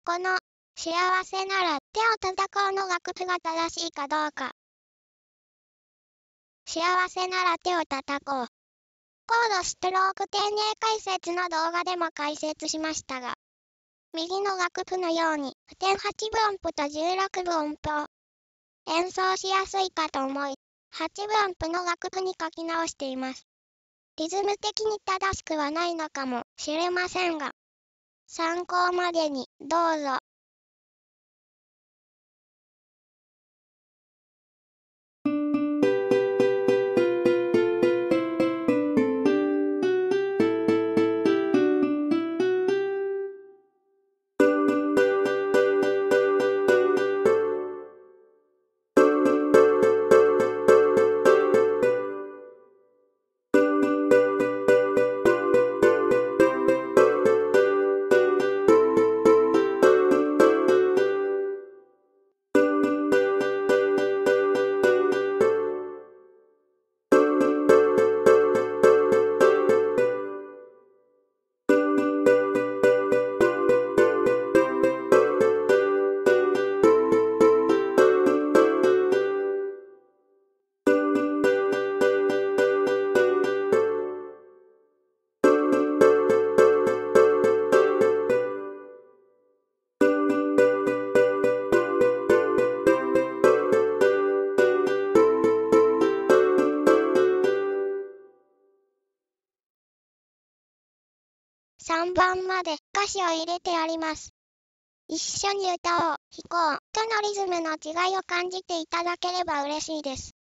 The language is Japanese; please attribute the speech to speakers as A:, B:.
A: この、幸せなら手を叩こうの楽譜が正しいかどうか。幸せなら手を叩こう。コードストローク丁寧解説の動画でも解説しましたが、右の楽譜のように、普天8分音符と16分音符を演奏しやすいかと思い、8分音符の楽譜に書き直しています。リズム的に正しくはないのかもしれませんが、参考までにどうぞ。3番まで歌詞を入れてあります。一緒に歌おう、弾こうとのリズムの違いを感じていただければ嬉しいです。